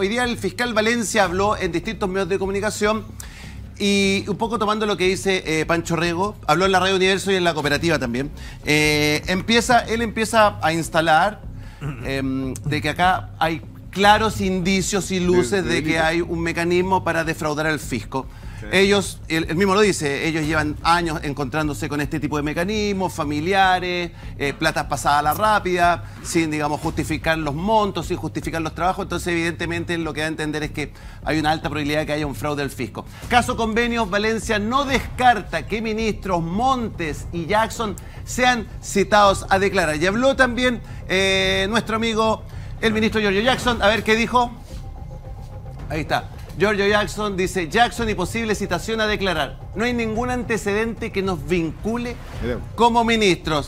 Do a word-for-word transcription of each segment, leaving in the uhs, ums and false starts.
hoy día el fiscal Valencia habló en distintos medios de comunicación y un poco tomando lo que dice eh, Pancho Rego, habló en la Radio Universo y en la Cooperativa también. Eh, empieza, él empieza a instalar eh, de que acá hay claros indicios y luces de, de que hay un mecanismo para defraudar al fisco. Ellos, él, él mismo lo dice, ellos llevan años encontrándose con este tipo de mecanismos, familiares, eh, platas pasadas a la rápida, sin, digamos, justificar los montos, sin justificar los trabajos. Entonces, evidentemente, lo que da a entender es que hay una alta probabilidad de que haya un fraude al fisco. Caso Convenios, Valencia no descarta que ministros Montes y Jackson sean citados a declarar. Y habló también eh, nuestro amigo, el ministro Giorgio Jackson. A ver qué dijo. Ahí está. Giorgio Jackson dice, Jackson y posible citación a declarar. No hay ningún antecedente que nos vincule como ministros.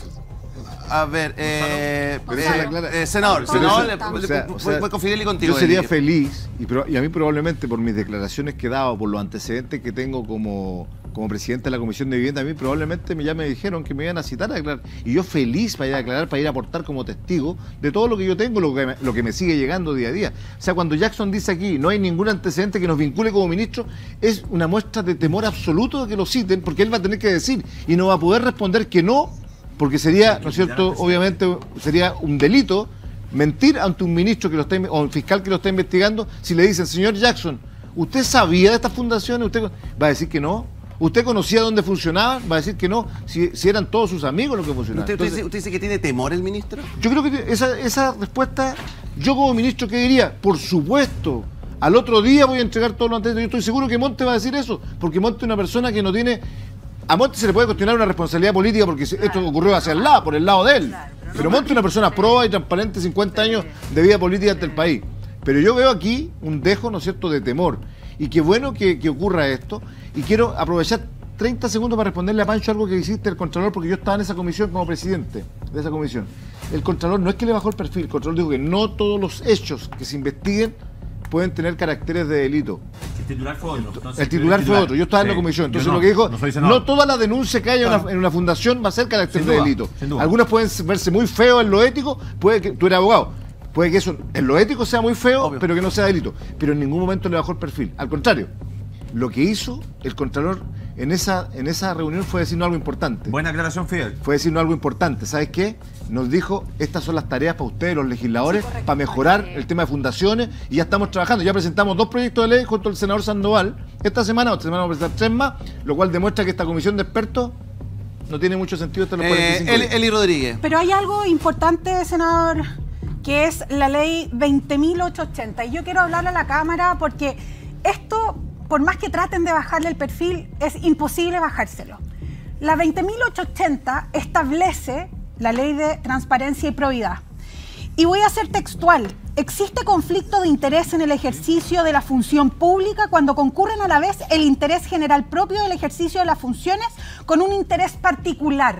A ver, eh, eh, eh, senador, senador, o sea, o sea, fue con Fidel y contigo. Yo sería feliz, y, y a mí probablemente por mis declaraciones que he dado, por los antecedentes que tengo como, como presidente de la Comisión de Vivienda, a mí probablemente me, ya me dijeron que me iban a citar a declarar. Y yo feliz para ir a declarar, para ir a aportar como testigo de todo lo que yo tengo, lo que me, lo que me sigue llegando día a día. O sea, cuando Jackson dice aquí, no hay ningún antecedente que nos vincule como ministro, es una muestra de temor absoluto de que lo citen, porque él va a tener que decir y no va a poder responder que no, porque sería, ¿no es cierto?, obviamente sería un delito mentir ante un ministro que lo está, o un fiscal que lo está investigando, si le dicen, señor Jackson, ¿usted sabía de estas fundaciones? Usted va a decir que no. ¿Usted conocía dónde funcionaban? Va a decir que no, si, si eran todos sus amigos los que funcionaban. ¿Usted, Entonces, usted, dice, ¿Usted dice que tiene temor el ministro? Yo creo que esa, esa respuesta, yo como ministro, ¿qué diría? Por supuesto, al otro día voy a entregar todo lo antes. Yo estoy seguro que Monte va a decir eso, porque Monte es una persona que no tiene... A Monte se le puede cuestionar una responsabilidad política porque esto ocurrió hacia el lado, por el lado de él. Pero Monte es una persona proba y transparente, cincuenta años de vida política ante el país. Pero yo veo aquí un dejo, ¿no es cierto?, de temor. Y qué bueno que, que ocurra esto. Y quiero aprovechar treinta segundos para responderle a Pancho algo que hiciste el Contralor, porque yo estaba en esa comisión como presidente de esa comisión. El Contralor no es que le bajó el perfil, el Contralor dijo que no todos los hechos que se investiguen pueden tener caracteres de delito. El titular fue otro. Entonces, el titular fue otro, yo estaba sí, en la comisión. Entonces no, lo que dijo, no, no toda la denuncia que haya claro. una, en una fundación va a ser carácter de delito. Algunas pueden verse muy feos en lo ético, puede que tú eres abogado, puede que eso en lo ético sea muy feo, Obvio. pero que no sea delito. Pero en ningún momento le bajó el perfil. Al contrario, lo que hizo el Contralor en esa, en esa reunión fue decirnos algo importante. Buena aclaración, Fidel. Fue decirnos algo importante. ¿Sabes qué? Nos dijo, estas son las tareas para ustedes, los legisladores, sí, para mejorar el tema de fundaciones, y ya estamos trabajando. Ya presentamos dos proyectos de ley junto al senador Sandoval. Esta semana, otra semana vamos a presentar tres más, lo cual demuestra que esta comisión de expertos no tiene mucho sentido hasta los eh, cuarenta y cinco días. Eli Rodríguez. Pero hay algo importante, senador, que es la ley veinte mil ochocientos ochenta. Y yo quiero hablarle a la Cámara porque esto, por más que traten de bajarle el perfil, es imposible bajárselo. La veinte mil ochocientos ochenta establece la ley de transparencia y probidad. Y voy a ser textual. Existe conflicto de interés en el ejercicio de la función pública cuando concurren a la vez el interés general propio del ejercicio de las funciones con un interés particular.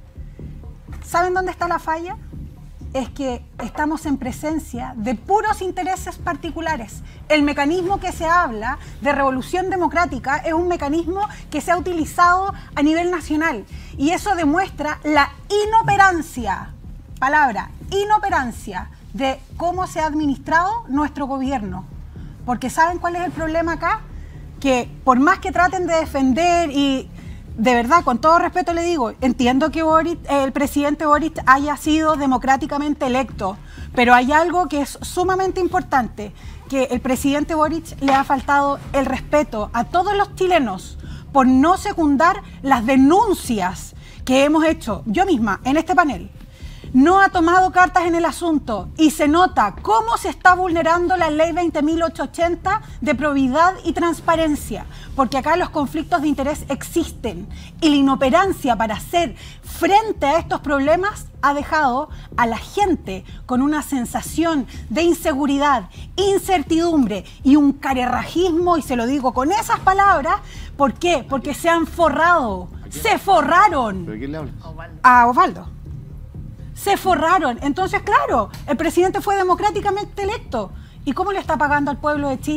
¿Saben dónde está la falla? Es que estamos en presencia de puros intereses particulares. El mecanismo que se habla de revolución democrática es un mecanismo que se ha utilizado a nivel nacional y eso demuestra la inoperancia, palabra, inoperancia de cómo se ha administrado nuestro gobierno. Porque ¿saben cuál es el problema acá? Que por más que traten de defender y... De verdad, con todo respeto le digo, entiendo que Boric, el presidente Boric haya sido democráticamente electo, pero hay algo que es sumamente importante, que el presidente Boric le ha faltado el respeto a todos los chilenos por no secundar las denuncias que hemos hecho yo misma en este panel. No ha tomado cartas en el asunto y se nota cómo se está vulnerando la ley veinte mil ochocientos ochenta de probidad y transparencia, porque acá los conflictos de interés existen y la inoperancia para hacer frente a estos problemas ha dejado a la gente con una sensación de inseguridad, incertidumbre y un carerrajismo, y se lo digo con esas palabras. ¿Por qué? Porque se han forrado, se forraron. ¿Pero quién le habla? A Osvaldo. Se forraron. Entonces, claro, el presidente fue democráticamente electo. ¿Y cómo le está pagando al pueblo de Chile?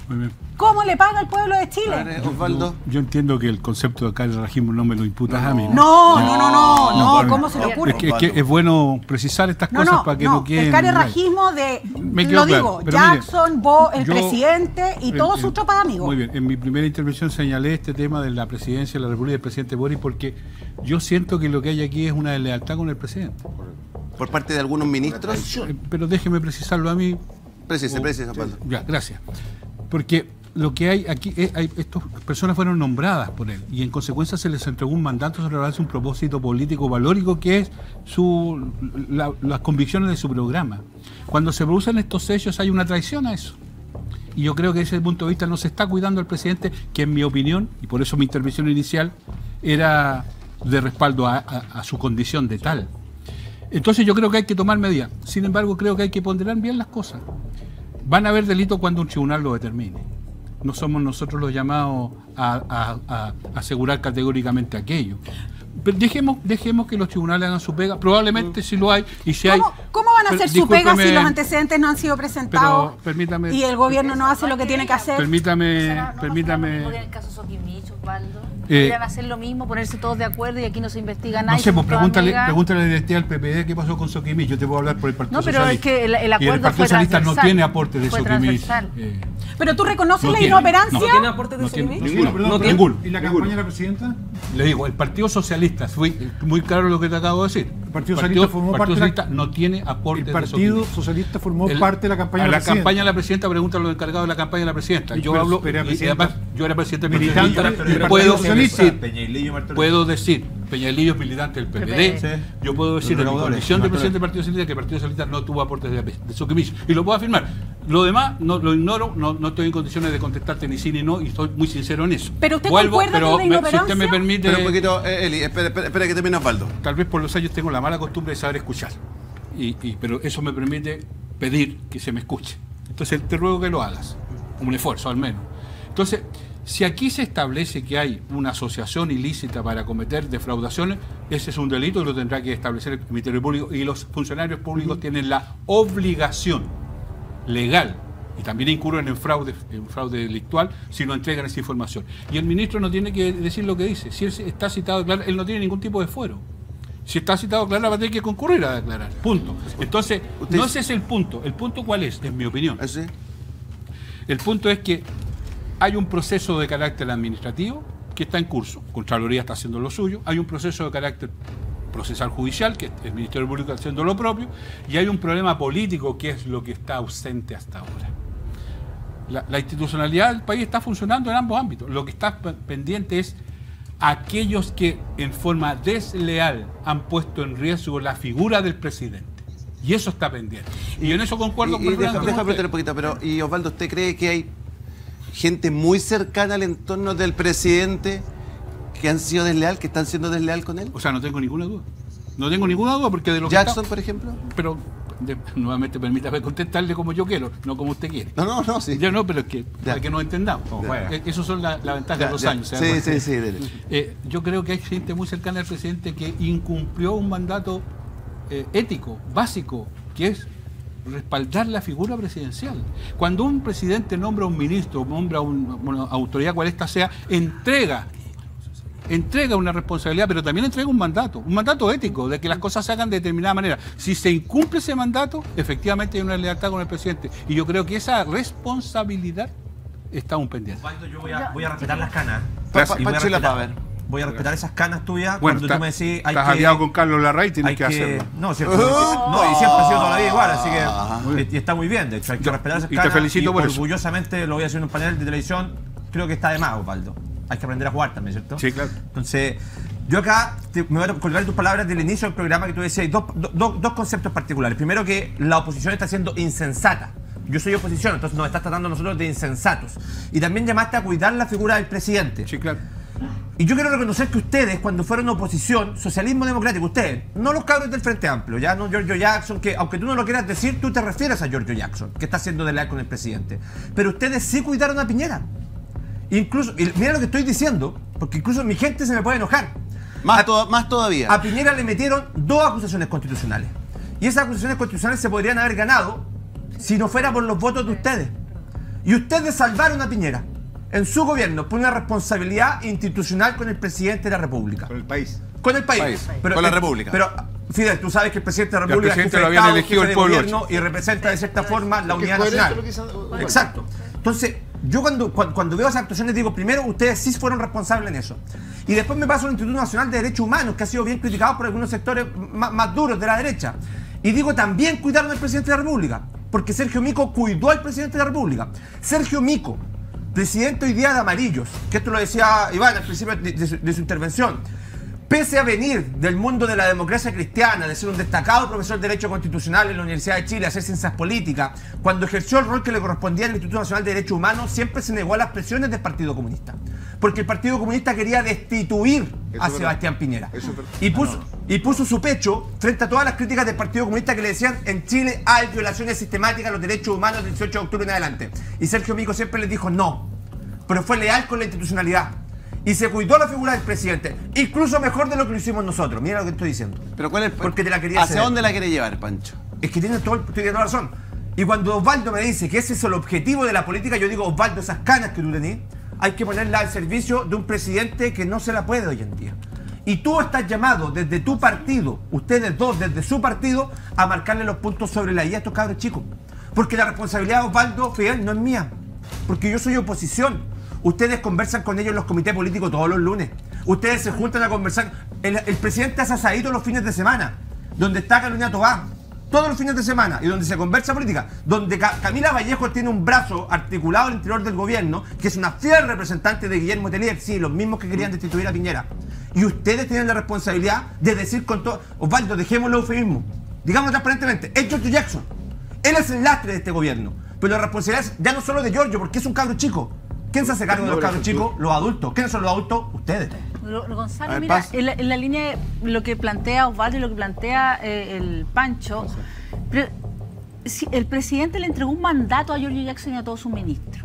Muy bien. ¿Cómo le paga el pueblo de Chile? A ver, Osvaldo. Yo entiendo que el concepto de carerrajismo no me lo imputas No, a mí. No, no, no, no, no, bueno, ¿cómo se le ocurre? Es que, es que es bueno precisar estas No, cosas no, para que no, no, queden... el carerrajismo de, Me quedó lo claro, digo, pero mire, Jackson, vos, el yo- presidente y en- todos en- sus tropas amigos. Muy bien, en mi primera intervención señalé este tema de la presidencia de la República del presidente Boris porque yo siento que lo que hay aquí es una deslealtad con el presidente. Por parte de algunos ministros. Eh, Pero déjeme precisarlo a mí. Precise, O- precise, Osvaldo. Ya, gracias. Porque lo que hay aquí, es, hay, estas personas fueron nombradas por él y en consecuencia se les entregó un mandato sobre realizar un propósito político valórico que es su, la- las convicciones de su programa. Cuando se producen estos hechos hay una traición a eso. Y yo creo que desde ese punto de vista no se está cuidando al presidente, que en mi opinión, y por eso mi intervención inicial, era de respaldo a, a- a su condición de tal. Entonces yo creo que hay que tomar medidas. Sin embargo, creo que hay que ponderar bien las cosas. Van a haber delitos cuando un tribunal lo determine. No somos nosotros los llamados a, a- a asegurar categóricamente aquello. Pero dejemos, dejemos que los tribunales hagan su pega. Probablemente si lo hay y si hay... ¿Cómo, cómo van a Pero, hacer su pega si discúlpeme, los antecedentes no han sido presentados Pero permítame... y el gobierno no hace lo que tiene que hacer? Permítame... ¿No permítame en el caso Soquimich, Osvaldo? Eh, Podrían hacer lo mismo, ponerse todos de acuerdo y aquí no se investiga nada. No y sé, pues somos todas pregúntale, amigas. pregúntale a la directiva del P P D qué pasó con Soquimich. Yo te puedo hablar por el Partido No, pero Socialista. es que el- el Y acuerdo el Partido fue Socialista no transversal. tiene aportes de Fue Soquimich. transversal. Eh, ¿Pero tú reconoces no la tiene, inoperancia? no. ¿No tiene aportes de No tiene, Soquimich? ninguno, Perdón, no perdón. ninguno. ¿Y la campaña de la presidenta? Le digo, el Partido Socialista, fue muy claro lo que te acabo de decir. El Partido Socialista formó Partido parte de la- Socialista no tiene aportes El Partido de Soquimich. Socialista formó El- parte de la campaña a de la la presidenta. campaña de la presidenta, preguntan a los encargados de la campaña de la presidenta. Y Yo pero- hablo, pero era y- y presidenta. además, yo era presidente del Militante Partido del Socialista. Partido Puedo Socialista. decir, Peñailillo y Martel. puedo decir, Peñalillo es militante del P P D, Sí. yo puedo decir en mi recaudadores, condición de Martel. presidente del Partido Socialista que el Partido Socialista no tuvo aportes de, de Soquimich. Y lo puedo afirmar. Lo demás no, lo ignoro, no, no estoy en condiciones de contestarte ni sí ni no y estoy muy sincero en eso. Pero usted Vuelvo, concuerda pero con la me- si usted inoperancia. me permite, Pero un poquito, eh, Eli, espera, espera, espera que termine Osvaldo. tal vez por los años tengo la mala costumbre de saber escuchar. Y, y- pero eso me permite pedir que se me escuche. Entonces te ruego que lo hagas. Un esfuerzo al menos. Entonces, si aquí se establece que hay una asociación ilícita para cometer defraudaciones, ese es un delito y lo tendrá que establecer el Ministerio Público y los funcionarios públicos tienen la obligación legal y también incurren en fraude, en fraude delictual si no entregan esa información. Y el ministro no tiene que decir lo que dice. Si él está citado a declarar, él no tiene ningún tipo de fuero. Si está citado a declarar, va a tener que concurrir a declarar. Punto. Entonces, Usted- no ese es el punto. ¿El punto cuál es? En mi opinión. ¿Así? El punto es que hay un proceso de carácter administrativo que está en curso. Contraloría está haciendo lo suyo. Hay un proceso de carácter procesal judicial, que el Ministerio Público está haciendo lo propio. Y hay un problema político, que es lo que está ausente hasta ahora. La, la institucionalidad del país está funcionando en ambos ámbitos. Lo que está p- pendiente es aquellos que en forma desleal han puesto en riesgo la figura del presidente. Y eso está pendiente. Y en eso concuerdo Y, y con deja, Fernando deja con usted. preguntarle un poquito, pero ¿y Osvaldo, usted cree que hay gente muy cercana al entorno del presidente que han sido desleal, que están siendo desleal con él? O sea, no tengo ninguna duda. No tengo ninguna duda porque de lo que Jackson, está- por ejemplo. Pero de- nuevamente permítame contestarle como yo quiero, no como usted quiere. No, no, no, sí. Ya no, pero es que Ya. para que nos entendamos. Como juega. Eh, Esos son la, la ventaja Ya, de los ya. años. ¿se da Sí, cuenta? sí, sí, dele. Eh, yo creo que hay gente muy cercana al presidente que incumplió un mandato eh, ético, básico, que es respaldar la figura presidencial. Cuando un presidente nombra a un ministro, nombra a un- una autoridad cual esta sea, entrega entrega una responsabilidad, pero también entrega un mandato, un mandato ético, de que las cosas se hagan de determinada manera. Si se incumple ese mandato, efectivamente hay una lealtad con el presidente. Y yo creo que esa responsabilidad está aún pendiente. Osvaldo, yo voy a, voy a respetar las canas. Pa- Y pa- voy a Pancho y la respetar- Paver. Voy a respetar esas canas tuyas Bueno, cuando está- tú me decís hay estás que... aliado con Carlos Larraín, tienes hay que hacerlo. No, cierto, no, y siempre ha sido toda la vida igual, así que Ah. y, y está muy bien, de hecho, hay que Yo- respetar esas y te canas. felicito y por eso. orgullosamente lo voy a hacer en un panel de televisión, creo que está de más, Osvaldo. Hay que aprender a jugar también, ¿cierto? Sí, claro. Entonces, yo acá te- me voy a colgar tus palabras del inicio del programa que tú decías, dos, do- do- dos conceptos particulares. Primero, que la oposición está siendo insensata. Yo soy oposición, entonces nos estás tratando a nosotros de insensatos. Y también llamaste a cuidar la figura del presidente. Sí, claro. Y yo quiero reconocer que ustedes, cuando fueron oposición, socialismo democrático, ustedes, no los cabros del Frente Amplio, ya no Giorgio Jackson, que aunque tú no lo quieras decir, tú te refieres a Giorgio Jackson, que está siendo desleal con el presidente. Pero ustedes sí cuidaron a Piñera. Incluso, y mira lo que estoy diciendo, porque incluso mi gente se me puede enojar. Más, A- to- más todavía. A Piñera le metieron dos acusaciones constitucionales. Y esas acusaciones constitucionales se podrían haber ganado si no fuera por los votos de ustedes. Y ustedes salvaron a Piñera en su gobierno por una responsabilidad institucional con el presidente de la República. Con el país. Con el país. País. Pero, Con la eh, República. Pero, Fidel, tú sabes que el presidente de la El República presidente es lo jefe de habían Estado, elegido jefe el de pueblo gobierno y representa de cierta forma la Es unidad coherente nacional. lo que hizo- bueno. Exacto. Entonces, yo cuando, cuando, cuando veo esas actuaciones digo, primero, ustedes sí fueron responsables en eso. Y después me paso al Instituto Nacional de Derechos Humanos, que ha sido bien criticado por algunos sectores más, más duros de la derecha. Y digo, también cuidaron al presidente de la República, porque Sergio Mico cuidó al presidente de la República. Sergio Mico, presidente hoy día de Amarillos, que esto lo decía Iván al principio de, de su, de su intervención, pese a venir del mundo de la democracia cristiana, de ser un destacado profesor de Derecho Constitucional en la Universidad de Chile, hacer ciencias políticas, cuando ejerció el rol que le correspondía al Instituto Nacional de Derechos Humanos, siempre se negó a las presiones del Partido Comunista. Porque el Partido Comunista quería destituir Eso a es Sebastián verdad. Piñera. Eso es verdad. Y puso, y puso su pecho frente a todas las críticas del Partido Comunista que le decían en Chile hay violaciones sistemáticas a los derechos humanos del dieciocho de octubre en adelante. Y Sergio Mico siempre les dijo no, pero fue leal con la institucionalidad. Y se cuidó la figura del presidente, incluso mejor de lo que lo hicimos nosotros. Mira lo que estoy diciendo. Pero ¿cuál es? Porque te la quería ¿Hacia ceder. dónde la quiere llevar, Pancho? Es que tiene todo, tiene toda la razón. Y cuando Osvaldo me dice que ese es el objetivo de la política, yo digo, Osvaldo, esas canas que tú tenés, hay que ponerlas al servicio de un presidente que no se la puede hoy en día. Y tú estás llamado desde tu partido, ustedes dos desde su partido, a marcarle los puntos sobre la I a estos cabros chicos. Porque la responsabilidad de Osvaldo Fidel no es mía. Porque yo soy oposición. Ustedes conversan con ellos en los comités políticos todos los lunes. Ustedes se juntan a conversar. El, el presidente hace asadito los fines de semana, donde está Carolina Tobá, todos los fines de semana, y donde se conversa política, donde Ca- Camila Vallejo tiene un brazo articulado al interior del gobierno, que es una fiel representante de Guillermo Tellier, sí, los mismos que querían destituir a Piñera. Y ustedes tienen la responsabilidad de decir con todo, Osvaldo, dejemos el eufemismo, digamos transparentemente, es Giorgio Jackson. Él es el lastre de este gobierno, pero la responsabilidad es ya no solo de Giorgio, porque es un cabro chico. ¿Quién se hace cargo de los cabros chicos? Los adultos. ¿Quiénes son los adultos? Ustedes. Lo- lo- Gonzalo, A ver, mira, pasa. en la, en la línea de lo que plantea Osvaldo y lo que plantea eh, el Pancho, pre- si el presidente le entregó un mandato a Giorgio Jackson y a todos sus ministros.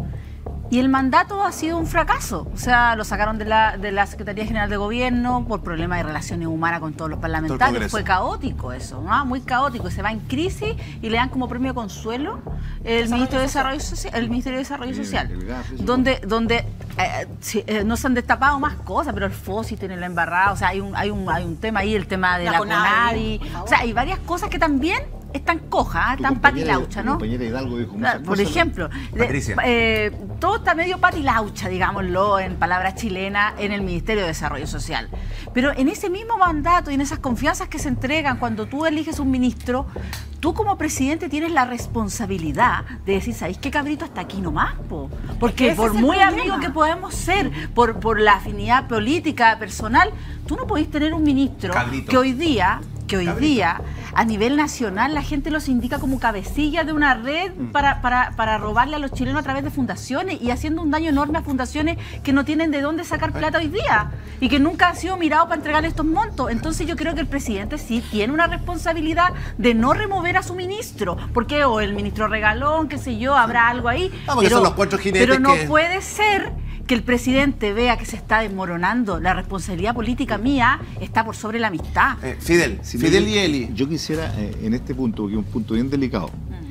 Y el mandato ha sido un fracaso. O sea, lo sacaron de la, de la Secretaría General de Gobierno por problemas de relaciones humanas con todos los parlamentarios. Congreso. Fue caótico eso, ¿no? Muy caótico. Se va en crisis y le dan como premio de consuelo el Ministerio de Desarrollo Social, el Ministerio de Desarrollo El- Social, el GAF, eso. donde, donde eh, sí, eh, no se han destapado más cosas, pero el FOSI tiene la embarrada. O sea, hay un, hay un, hay un tema ahí, el tema de La la, CONADI, CONADI. por favor. O sea, hay varias cosas que también están cojas, ¿eh? Tu están compañera- patilaucha, tu ¿no? compañera Hidalgo dijo muchas Por cosas, ¿no? ejemplo, de- Patricia. eh, todo está medio patilaucha, digámoslo, en palabras chilenas, en el Ministerio de Desarrollo Social. Pero en ese mismo mandato y en esas confianzas que se entregan cuando tú eliges un ministro, tú como presidente tienes la responsabilidad de decir, ¿sabéis qué, cabrito? Hasta aquí nomás, po. Porque Ese por es el muy problema. amigos que podemos ser, por, por la afinidad política, personal, tú no podés tener un ministro Cabrito. que hoy día, que hoy Cabrito. día, a nivel nacional, la gente los indica como cabecilla de una red para, para, para robarle a los chilenos a través de fundaciones y haciendo un daño enorme a fundaciones que no tienen de dónde sacar plata hoy día y que nunca han sido mirados para entregar estos montos. Entonces yo creo que el presidente sí tiene una responsabilidad de no remover a su ministro, porque o el ministro Regalón, qué sé yo, habrá algo ahí. Ah, porque son los cuatro jinetes pero no que- puede ser que el presidente vea que se está desmoronando. La responsabilidad política mía está por sobre la amistad. Eh, Fidel, Si Fidel me- y Eli. Yo quisiera, eh, en este punto, que es un punto bien delicado,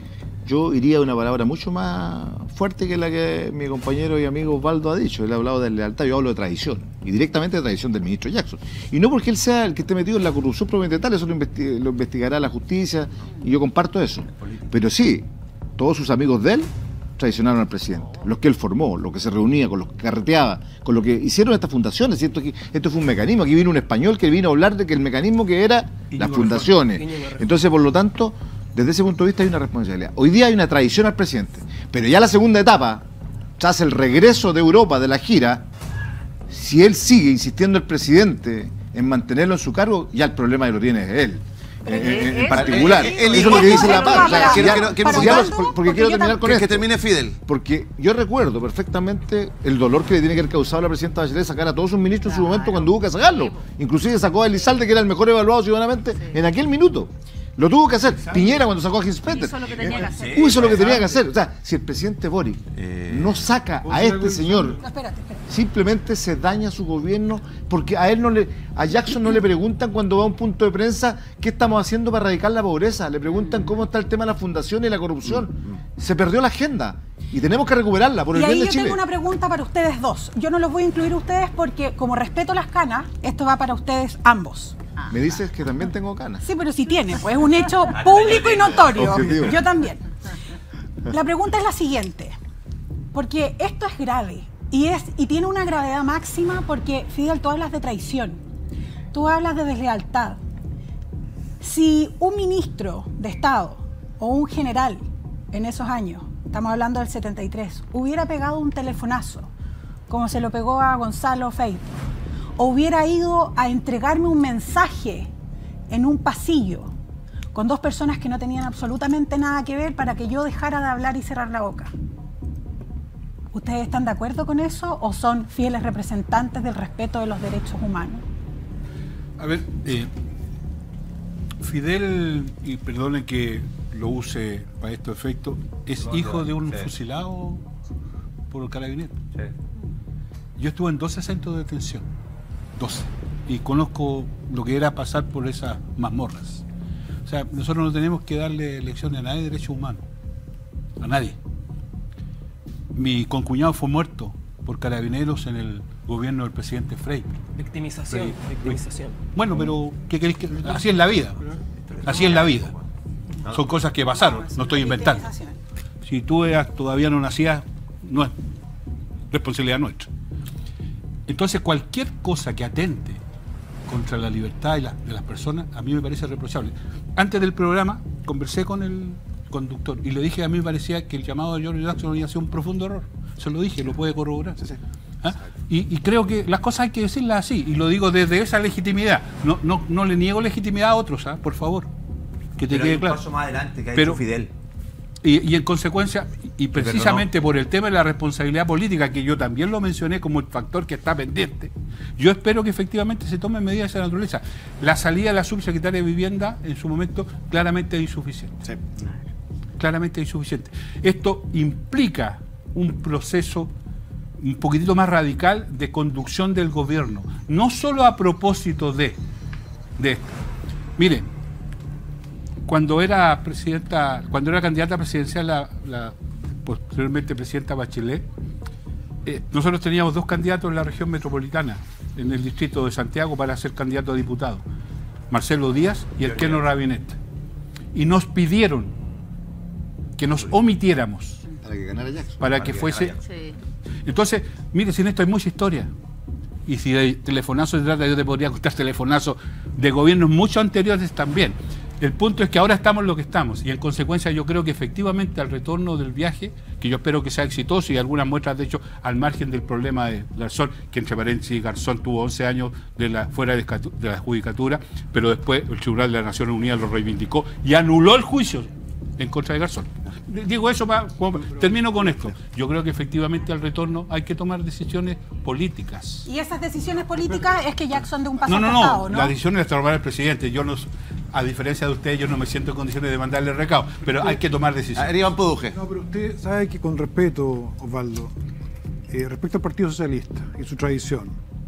yo iría a una palabra mucho más fuerte que la que mi compañero y amigo Osvaldo ha dicho. Él ha hablado de lealtad, yo hablo de traición. Y directamente de traición del ministro Jackson. Y no porque él sea el que esté metido en la corrupción propiamente tal, eso lo, investi- lo investigará la justicia, y yo comparto eso. Pero sí, todos sus amigos de él traicionaron al presidente, los que él formó, los que se reunía, con los que carreteaba, con lo que hicieron estas fundaciones. Esto, aquí- esto fue un mecanismo, aquí vino un español que vino a hablar de que el mecanismo que era las fundaciones. Entonces, por lo tanto, desde ese punto de vista hay una responsabilidad. Hoy día hay una traición al presidente, pero ya la segunda etapa, tras el regreso de Europa de la gira, si él sigue insistiendo el presidente en mantenerlo en su cargo, ya el problema lo tiene él. En, en- en particular, eh, eh, eso es lo que dice la paz. O sea, quiero- ya- quiero- quiero- porque ya los- para- porque porque quiero yo terminar con Que, esto. que termine Fidel. Porque yo recuerdo perfectamente el dolor que le tiene que haber causado a la presidenta Bachelet sacar a todos sus ministros en su momento cuando hubo que sacarlo. Inclusive sacó a Elizalde, que era el mejor evaluado ciudadanamente, en aquel minuto. Lo tuvo que hacer. Piñera cuando sacó a Ginspeter. Hizo lo que tenía que hacer. Hizo lo que tenía que hacer. O sea, si el presidente Boric no saca a este señor, No, espérate, espérate. simplemente se daña su gobierno, porque a él no le, a Jackson no le preguntan cuando va a un punto de prensa qué estamos haciendo para erradicar la pobreza, le preguntan cómo está el tema de la fundación y la corrupción. Se perdió la agenda. Y tenemos que recuperarla por el Y bien ahí de yo Chile. tengo una pregunta para ustedes dos. Yo no los voy a incluir a ustedes porque, como respeto las canas, esto va para ustedes ambos. Me dices que también tengo canas. Sí, pero si tiene, pues es un hecho público y notorio. Objetivo. Yo también. La pregunta es la siguiente, porque esto es grave y, es, y tiene una gravedad máxima porque, Fidel, tú hablas de traición, tú hablas de deslealtad. Si un ministro de Estado o un general en esos años, estamos hablando del setenta y tres, hubiera pegado un telefonazo, como se lo pegó a Gonzalo Feito, o hubiera ido a entregarme un mensaje en un pasillo con dos personas que no tenían absolutamente nada que ver para que yo dejara de hablar y cerrar la boca. ¿Ustedes están de acuerdo con eso o son fieles representantes del respeto de los derechos humanos? A ver, eh, Fidel, y perdonen que lo use para estos efectos, es No, hijo no, de un sí. fusilado por el carabinero. Sí. Yo estuve en doce centros de detención, doce, y conozco lo que era pasar por esas mazmorras. O sea, nosotros no tenemos que darle lecciones a nadie de derechos humanos, a nadie. Mi concuñado fue muerto por carabineros en el gobierno del presidente Frei. Victimización, Sí. victimización. Bueno, pero ¿qué queréis que...? Así es la vida. Así es la vida. Son cosas que pasaron, no estoy inventando. Si tú eras- todavía no nacías, no es responsabilidad nuestra. Entonces, cualquier cosa que atente contra la libertad de, la- de las personas, a mí me parece reprochable. Antes del programa, conversé con el conductor y le dije, a mí me parecía que el llamado de George Jackson había sido un profundo error. Se lo dije, lo puede corroborar. ¿Ah? Y, y creo que las cosas hay que decirlas así, y lo digo desde esa legitimidad. No, no, no le niego legitimidad a otros, ¿ah? Por favor, que te Pero hay quede un claro. paso más adelante que ha Pero- hecho Fidel. Y, y en consecuencia, y precisamente por el tema de la responsabilidad política, que yo también lo mencioné como el factor que está pendiente, yo espero que efectivamente se tomen medidas de esa naturaleza. La salida de la subsecretaria de Vivienda en su momento claramente es insuficiente. Sí. Claramente es insuficiente. Esto implica un proceso un poquitito más radical de conducción del gobierno, no solo a propósito de, de esto. Miren, cuando era presidenta, cuando era candidata presidencial la, la posteriormente presidenta Bachelet, eh, nosotros teníamos dos candidatos en la región metropolitana, en el distrito de Santiago, para ser candidato a diputado, Marcelo Díaz y el Keno Rabinete. Y nos pidieron que nos omitiéramos Para que ganara Jackson. para que fuese... Sí. Entonces, mire, si en esto hay mucha historia. Y si de telefonazo se trata, yo te podría contar telefonazos de gobiernos mucho anteriores también. El punto es que ahora estamos en lo que estamos, y en consecuencia yo creo que efectivamente al retorno del viaje, que yo espero que sea exitoso, y algunas muestras de hecho al margen del problema de Garzón, que entre paréntesis Garzón tuvo once años de la, fuera de, de la judicatura, pero después el Tribunal de las Naciones Unidas lo reivindicó y anuló el juicio en contra de Garzón. Digo eso, para, termino con esto. Yo creo que efectivamente al retorno hay que tomar decisiones políticas. Y esas decisiones políticas es que Jackson de un paso No, al no, costado, no, ¿no? la decisión es tomar el presidente. Yo no, a diferencia de ustedes, yo no me siento en condiciones de mandarle recado, pero hay que tomar A decisiones. ver, Iván Produje. No, pero usted sabe que con respeto, Osvaldo, eh, respecto al Partido Socialista y su tradición,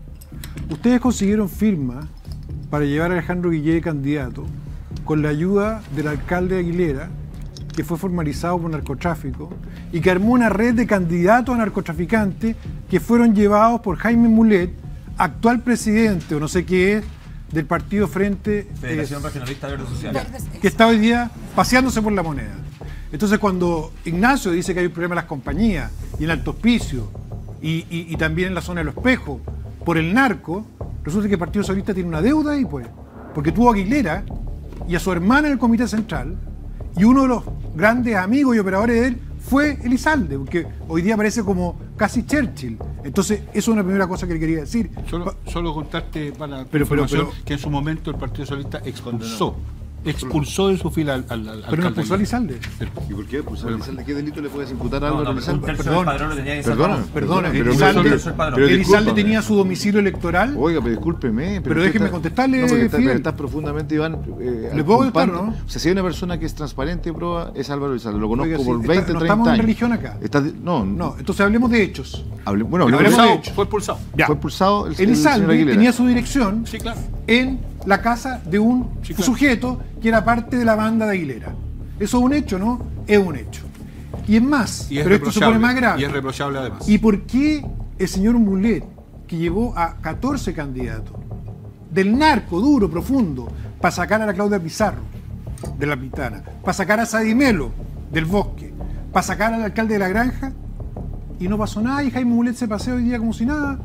ustedes consiguieron firma para llevar a Alejandro Guillé candidato con la ayuda del alcalde de Aguilera, que fue formalizado por narcotráfico y que armó una red de candidatos a narcotraficantes que fueron llevados por Jaime Mulet, actual presidente o no sé qué es del partido Frente Federación eh, Regionalista Verde Social. Verdes- que está hoy día paseándose por la moneda. Entonces, cuando Ignacio dice que hay un problema en las compañías y en Alto Hospicio y, y- y también en la zona de Los Espejos por el narco, resulta que el Partido Socialista tiene una deuda ahí, pues, porque tuvo a Aguilera y a su hermana en el Comité Central, y uno de los grandes amigos y operadores de él fue Elizalde, porque hoy día parece como casi Churchill. Entonces, eso es una primera cosa que le quería decir. Solo, solo contarte para la Pero- pero- información pero- que en su momento el Partido Socialista expulsó, expulsó de su fila al, al, al Pero no alcalde expulsó a Elizalde. Elizalde. Pero- ¿Y por qué? Pues, Elizalde, ¿qué delito le puedes imputar a No, Álvaro no, pero un Elizalde? tercio del padrón lo tenía que sacar. Perdona, Perdona, pero Elizalde, pero- pero Elizalde discúlpame. tenía su domicilio electoral. Oiga, pero discúlpeme. Pero usted déjeme está- contestarle, No, porque está, Fidel. pero estás profundamente, Iván. Eh, ¿Le puedo contestar, culpando. no? O sea, si hay una persona que es transparente y prueba, es Álvaro Elizalde. Lo conozco Oiga, sí, por está- veinte, no treinta estamos en años. religión acá. Está de- no, No, entonces hablemos de hechos. hable- bueno, Hablemos hablemos de de hechos. Fue expulsado. Ya. Fue expulsado el, el señor Elizalde Aguilera. tenía su dirección Sí, claro. en la casa de un Sí, claro. sujeto que era parte de la banda de Aguilera. Eso es un hecho, ¿no? Es un hecho. Y es más, Y es pero esto se pone reprochable, más grave. y es reprochable además. ¿Y por qué el señor Mulet, que llevó a catorce candidatos del narco duro, profundo, para sacar a la Claudia Pizarro de La Pintana, para sacar a Sadimelo del Bosque, para sacar al alcalde de La Granja, y no pasó nada, y Jaime Mulet se pasea hoy día como si nada?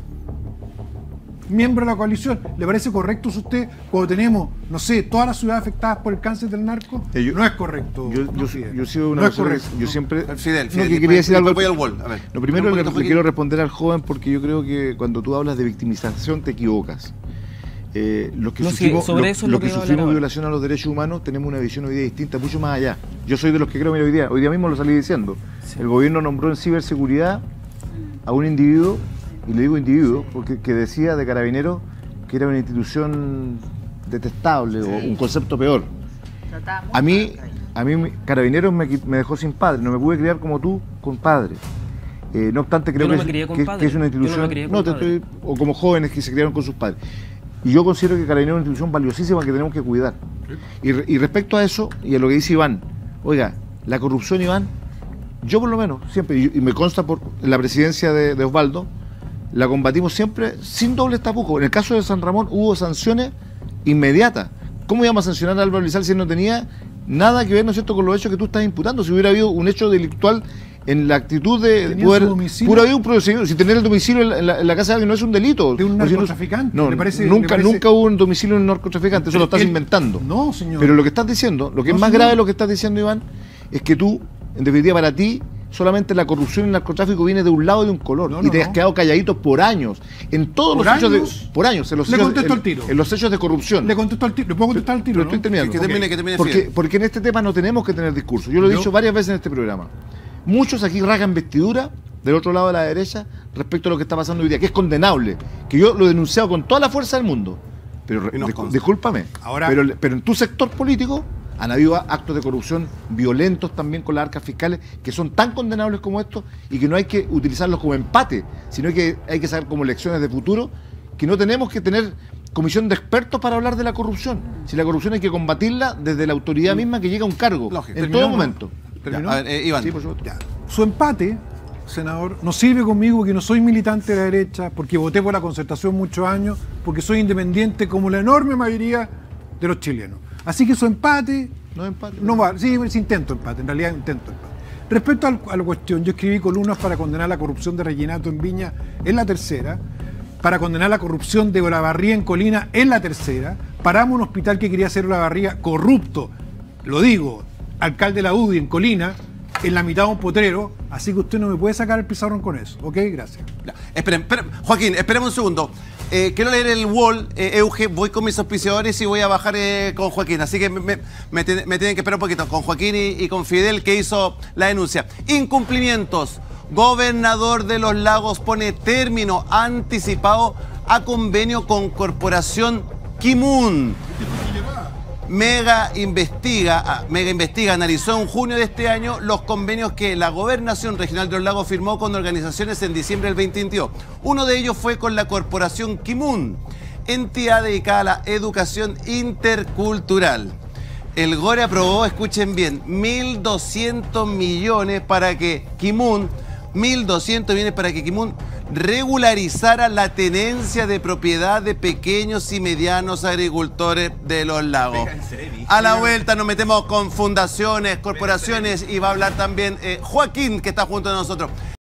Miembro de la coalición, ¿le parece correcto a usted cuando tenemos, no sé, todas las ciudades afectadas por el cáncer del narco? Eh, yo- no es correcto. Yo, no, yo, Fidel. yo he sido una No es persona que correcto, yo no. siempre... Fidel, no, Fidel, que y quería decir después algo. voy al wall. A ver. Lo primero Un le, poquito, le Joaquín. quiero responder al joven porque yo creo que cuando tú hablas de victimización te equivocas. Eh, los que No, sí, sufrimos, sobre lo- eso es los lo que que iba a sufrimos hablar ahora. violación a los derechos humanos tenemos una visión hoy día distinta, mucho más allá. Yo soy de los que creo, mira, hoy día, hoy día mismo lo salí diciendo. El gobierno nombró en ciberseguridad a un individuo, y le digo individuo, porque que decía de Carabineros que era una institución detestable o un concepto peor. A mí, a mí mi- Carabineros me, qui- me dejó sin padre, no me pude criar como tú con padre. Eh, no obstante, creo Yo no que, me es- crié con que- padre. que es una Yo no me institución. crié con No, te padre. estoy- o como jóvenes que se criaron con sus padres. Y yo considero que Carabineros es una institución valiosísima que tenemos que cuidar. Y, re- y respecto a eso, y a lo que dice Iván, oiga, la corrupción, Iván, yo por lo menos, siempre, y, y me consta por la presidencia de, de Osvaldo, la combatimos siempre sin dobles tapujos. En el caso de San Ramón hubo sanciones inmediatas. ¿Cómo íbamos a sancionar a Álvaro Elizalde si él no tenía nada que ver, ¿no es cierto?, con los hechos que tú estás imputando? Si hubiera habido un hecho delictual en la actitud de ¿Tenía poder, su domicilio? pudo haber un procedimiento, si tener el domicilio en la, en la casa de alguien no es un delito. ¿De un O si no- narcotraficante? No, ¿Le parece- nunca, le parece- nunca hubo un domicilio en un narcotraficante, eso lo estás El- inventando. No, señor. Pero lo que estás diciendo, lo que No, es más señor. grave de lo que estás diciendo, Iván, es que tú, en definitiva, para ti, solamente la corrupción y el narcotráfico viene de un lado y de un color. No, y no, te has no. quedado calladito por años. En todos ¿Por los hechos años? de. Por años, en los Le hechos, contesto en- al tiro. en los hechos de corrupción. Le contesto al tiro. ¿Le puedo contestar al tiro? Pero no? estoy terminando. Que termine, que termine Porque, Fidel. porque en este tema no tenemos que tener discurso. Yo lo he Yo- dicho varias veces en este programa. Muchos aquí rasgan vestidura del otro lado de la derecha respecto a lo que está pasando hoy día, que es condenable, que yo lo he denunciado con toda la fuerza del mundo. Pero Y nos discú- consta. discúlpame, Ahora- pero, pero en tu sector político han habido actos de corrupción violentos también con las arcas fiscales que son tan condenables como estos y que no hay que utilizarlos como empate, sino que hay que sacar como lecciones de futuro que no tenemos que tener comisión de expertos para hablar de la corrupción. Si la corrupción hay que combatirla desde la autoridad misma que llega a un cargo, Lógico. en ¿Terminó todo o no? momento. ¿Terminó? Ya, a ver, eh, Iván. Sí, por supuesto. Ya. Su empate, senador, no sirve conmigo porque no soy militante de la derecha, porque voté por la Concertación muchos años, porque soy independiente como la enorme mayoría de los chilenos. Así que su empate No es empate. no va. Sí, sí intento empate, en realidad intento empate. Respecto al- a la cuestión, yo escribí columnas para condenar la corrupción de Reginato en Viña, en la tercera, para condenar la corrupción de Olavarría en Colina, en la tercera, paramos un hospital que quería hacer Olavarría corrupto, lo digo, alcalde de la U D I en Colina, en la mitad de un potrero, así que usted no me puede sacar el pizarrón con eso, ¿ok? Gracias. Ya, esperen, esperen. Joaquín, esperemos un segundo. Eh, quiero leer el wall, eh, Euge, voy con mis auspiciadores y voy a bajar eh, con Joaquín. Así que me, me- me tiene- me tienen que esperar un poquito. Con Joaquín y, y con Fidel, que hizo la denuncia. Incumplimientos. Gobernador de los Lagos pone término anticipado a convenio con Corporación Kimun. Mega investiga, ah, Mega investiga, analizó en junio de este año los convenios que la Gobernación Regional de los Lagos firmó con organizaciones en diciembre del veinte veintidós. Uno de ellos fue con la Corporación Kimun, entidad dedicada a la educación intercultural. El Gore aprobó, escuchen bien, mil doscientos millones para que Kimun, mil doscientos millones para que Kimun regularizara la tenencia de propiedad de pequeños y medianos agricultores de los lagos. A la vuelta nos metemos con fundaciones, corporaciones y va a hablar también eh, Joaquín, que está junto a nosotros.